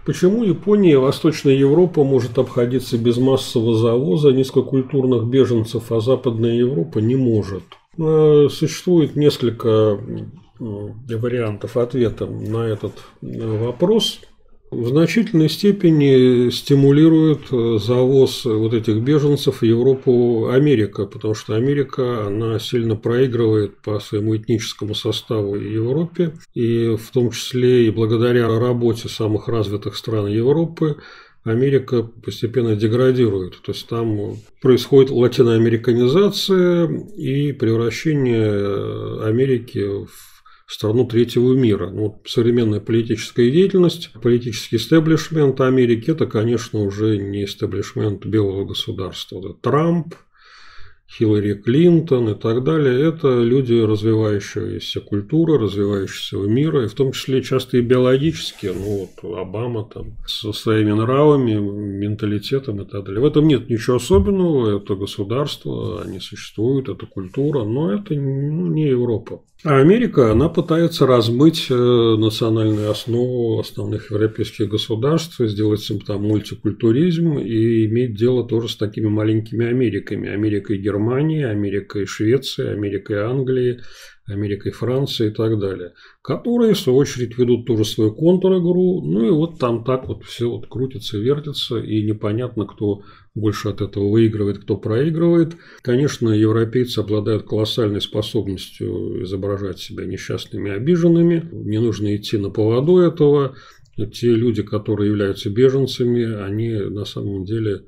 Почему Япония и Восточная Европа может обходиться без массового завоза низкокультурных беженцев, а Западная Европа не может? Существует несколько вариантов ответа на этот вопрос. В значительной степени стимулирует завоз вот этих беженцев в Европу Америка, потому что Америка, она сильно проигрывает по своему этническому составу Европе, и в том числе и благодаря работе самых развитых стран Европы Америка постепенно деградирует. То есть там происходит латиноамериканизация и превращение Америки в страну третьего мира. Ну, современная политическая деятельность, политический истеблишмент Америки – это, конечно, уже не истеблишмент белого государства. Это Трамп, Хиллари Клинтон и так далее – это люди развивающейся культуры, развивающегося мира, и в том числе часто и биологически. Ну, вот Обама там со своими нравами, менталитетом и так далее. В этом нет ничего особенного, это государство, они существуют, это культура, но это не Европа. А Америка, она пытается размыть национальную основу основных европейских государств, сделать там мультикультуризм и иметь дело тоже с такими маленькими Америками. Америкой Германии, Америкой Швеции, Америкой Англии, Америкой Франции и так далее, которые, в свою очередь, ведут тоже свою контр-игру, ну и вот там так вот все вот крутится, вертится, и непонятно, кто больше от этого выигрывает, кто проигрывает. Конечно, европейцы обладают колоссальной способностью изображать себя несчастными и обиженными, не нужно идти на поводу этого. Те люди, которые являются беженцами, они на самом деле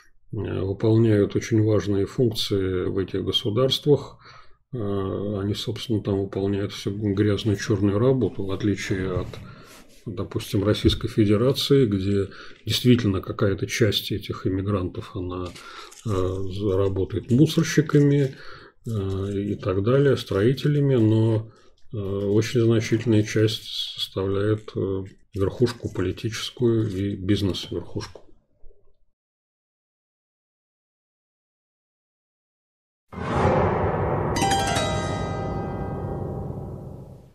выполняют очень важные функции в этих государствах. Они, собственно, там выполняют всю грязную черную работу, в отличие от, допустим, Российской Федерации, где действительно какая-то часть этих иммигрантов, она работает мусорщиками и так далее, строителями, но очень значительная часть составляет верхушку политическую и бизнес-верхушку.